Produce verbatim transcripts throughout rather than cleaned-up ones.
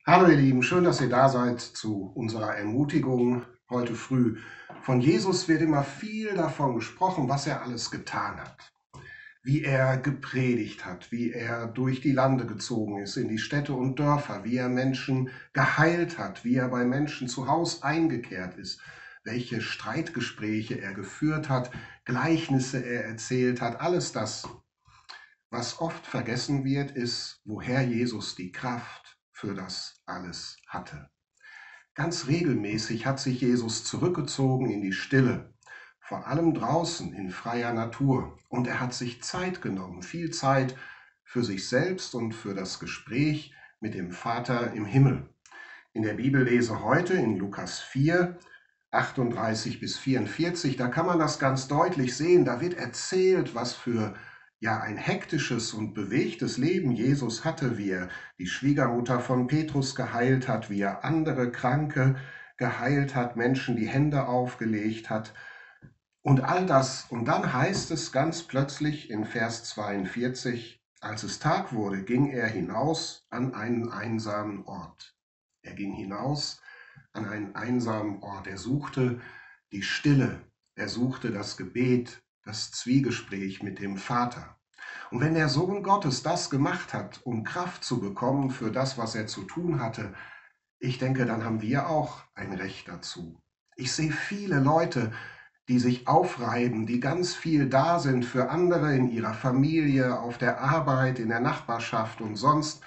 Hallo ihr Lieben, schön, dass ihr da seid zu unserer Ermutigung heute früh. Von Jesus wird immer viel davon gesprochen, was er alles getan hat, wie er gepredigt hat, wie er durch die Lande gezogen ist, in die Städte und Dörfer, wie er Menschen geheilt hat, wie er bei Menschen zu Hause eingekehrt ist, welche Streitgespräche er geführt hat, Gleichnisse er erzählt hat. Alles das, was oft vergessen wird, ist, woher Jesus die Kraft für das alles hatte. Ganz regelmäßig hat sich Jesus zurückgezogen in die Stille, vor allem draußen in freier Natur. Und er hat sich Zeit genommen, viel Zeit für sich selbst und für das Gespräch mit dem Vater im Himmel. In der Bibellese heute in Lukas vier, achtunddreißig bis vierundvierzig, da kann man das ganz deutlich sehen. Da wird erzählt, was für ja ein hektisches und bewegtes Leben Jesus hatte, wie er die Schwiegermutter von Petrus geheilt hat, wie er andere Kranke geheilt hat, Menschen die Hände aufgelegt hat und all das. Und dann heißt es ganz plötzlich in Vers zweiundvierzig, als es Tag wurde, ging er hinaus an einen einsamen Ort. Er ging hinaus an einen einsamen Ort. Er suchte die Stille, er suchte das Gebet, das Zwiegespräch mit dem Vater. Und wenn der Sohn Gottes das gemacht hat, um Kraft zu bekommen für das, was er zu tun hatte, ich denke, dann haben wir auch ein Recht dazu. Ich sehe viele Leute, die sich aufreiben, die ganz viel da sind für andere in ihrer Familie, auf der Arbeit, in der Nachbarschaft und sonst.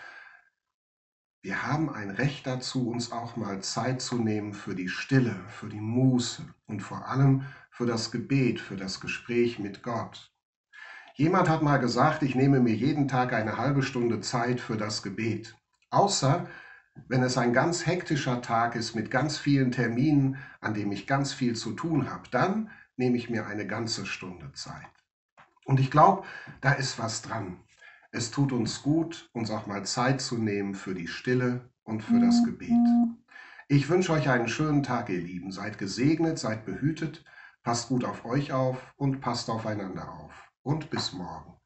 Wir haben ein Recht dazu, uns auch mal Zeit zu nehmen für die Stille, für die Muße und vor allem für das Gebet, für das Gespräch mit Gott. Jemand hat mal gesagt, ich nehme mir jeden Tag eine halbe Stunde Zeit für das Gebet. Außer wenn es ein ganz hektischer Tag ist mit ganz vielen Terminen, an dem ich ganz viel zu tun habe, dann nehme ich mir eine ganze Stunde Zeit. Und ich glaube, da ist was dran. Es tut uns gut, uns auch mal Zeit zu nehmen für die Stille und für das Gebet. Ich wünsche euch einen schönen Tag, ihr Lieben. Seid gesegnet, seid behütet, passt gut auf euch auf und passt aufeinander auf. Und bis morgen.